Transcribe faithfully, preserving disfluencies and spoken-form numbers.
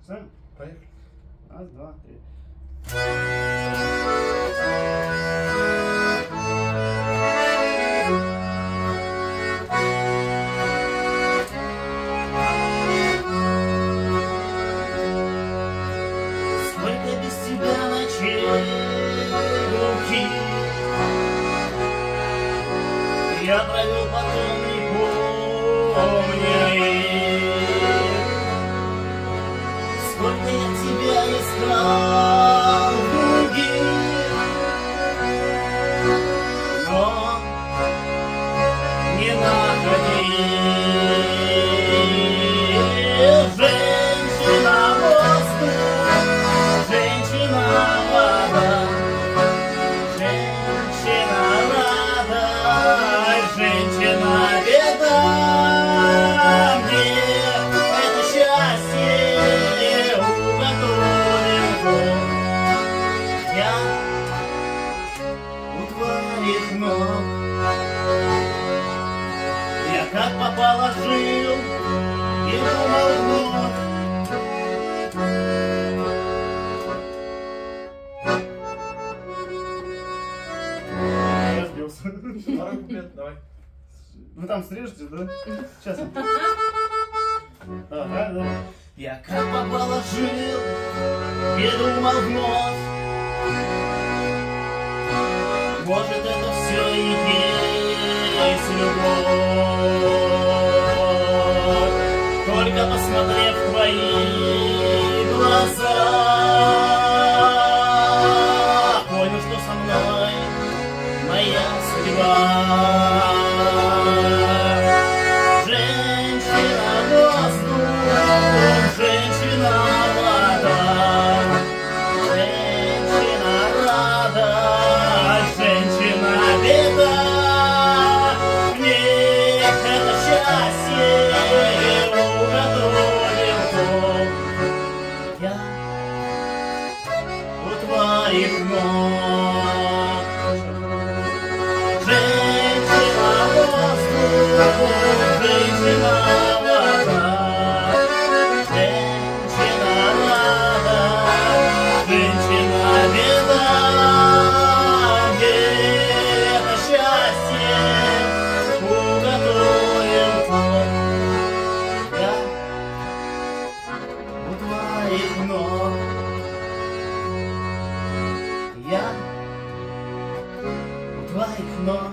Сам? Поехали. Раз, два, три. Сколько без тебя ночей глухих я провел, потом не помню их. Сколько я тебя искал в других, но не находил. Женщина воздух, женщина вода, женщина радость, женщина беда. Мне это счастье уготовил Бог. Я у твоих ног. Я как попало жил и думал вновь. Я сбился. Второй куплет, давай. Вы там срежете, да? Сейчас. Давай, давай. Я как попало жил и думал вновь. Может, это все и есть любовь. Только посмотрев в твои глаза, понял, что со мной моя судьба. Женщина воздух, женщина вода, женщина радость, женщина беда. Мне это счастье уготовил Бог. Я у твоих ног. Женщина воздух, женщина вода, женщина радость, женщина беда. Мне это счастье уготовил Бог. Я у твоих ног. Я у твоих ног.